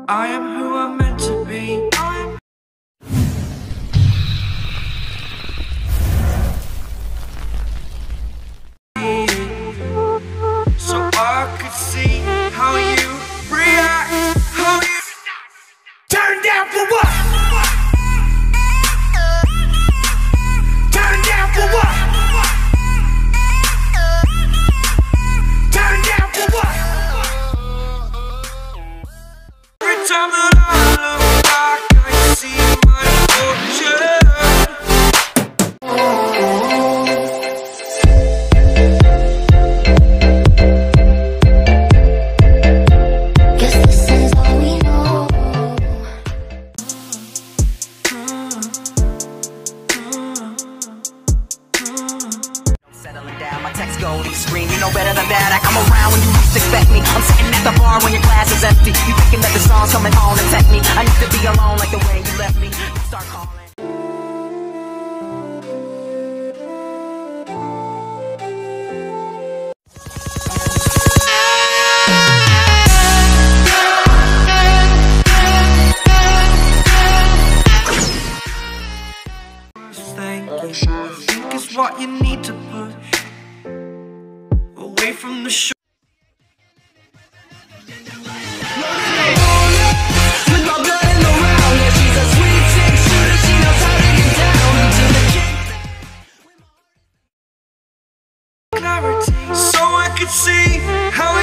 I am who I'm meant to be. So I could see how you react, how you turn down for what? Turn down for what? Turn down for what? Every time that I look back, I see my fortune. Scream, you know better than that. I come around when you least expect me. I'm sitting at the bar when your glass is empty. You thinking that the song's coming on to tempt me. I need to be alone like the way you left me. Start calling. I think it's what you need to push away from the show. Clarity, so I could see how